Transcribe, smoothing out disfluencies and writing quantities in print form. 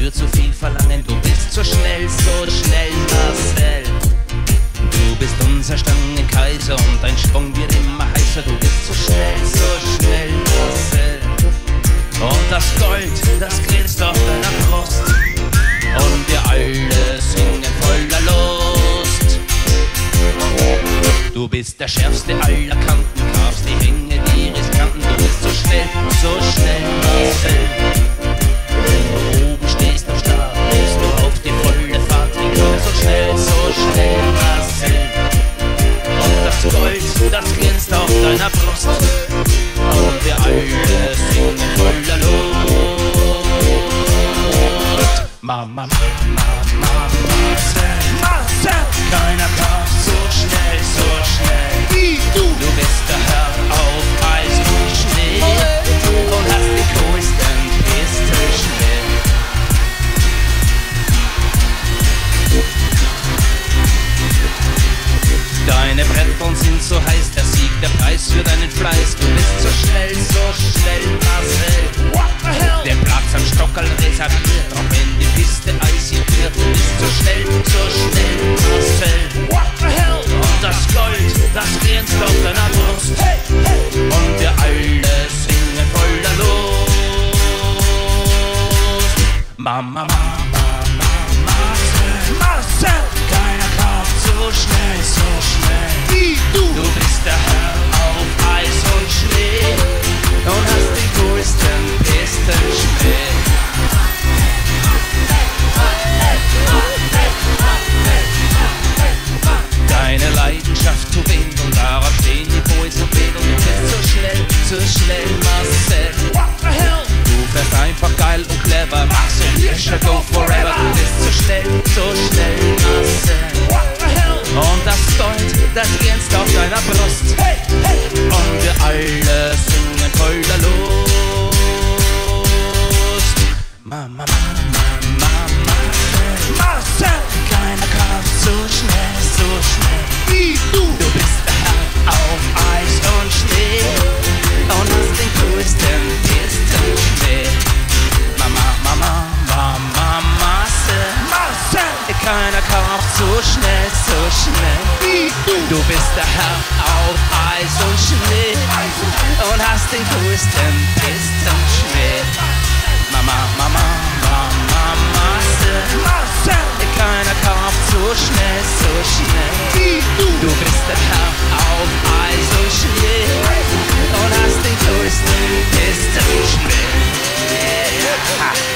würde zu viel verlangen. Du bist so schnell, Marcel. Du bist unser Stangenkaiser und dein Sprung wird immer heißer. Du bist so schnell, Marcel. Und das Gold, das glänzt auf deiner Brust. Und wir alle singen voller Lust. Du bist der schärfste aller Kanten, kaufst die Hänge, die riskanten. Du bist so schnell, Marcel. Wenn du oben stehst am Start, bist du auf die volle Fahrt. Wir kommen so schnell, Marcel. Und das Gold, das glänzt auf deiner Brust. Und wir alle singen voller Lust. Mama, Marcel, keiner kauft so schnell wie du. Du bist der Herr auf Eis und Schnee und hast den coolsten Pistenschnell. Deine Bretteln sind so heiß, der Sieg, der Preis für deinen Fleiß. Du bist so schnell, Marcel. What the hell? Der Platz am Stockerl reserviert, auch wenn die Piste eisig wird. Du bist so schnell, Marcel. What the hell? Und das Gold, das glänzt auf deiner Brust. Hey, hey. Und wir alle singen voller Lust. Mama, Marcel, keiner kauft so schnell wie du. Du bist der Herr auf Eis und Schnee und hast den coolsten Pistenschnee. Deine Leidenschaft zu wählen und darauf stehen die Boys und wählen. Du bist so schnell, Marcel. What the hell? Du fährst einfach geil und clever. Marcel Hirscher, go forever. Du bist so schnell, Marcel. What the hell? Und das Gold, das glänzt auf deiner Brust. Hey, hey. Und wir alle singen voller Lust. Mama, Marcel, keiner kauft so schnell wie du. Du bist der Herr auf Eis und Schnee und hast den coolsten Pistenschnee. Mama, Marcel, keiner kauft so schnell wie du. Du bist der Herr auf Eis und Schnee und hast den coolsten Pistenschnee. Mama, Marcel, keiner kauft so schnell wie du. Du bist der Herr auf Eis und Schnee und hast den coolsten Pistenschnee.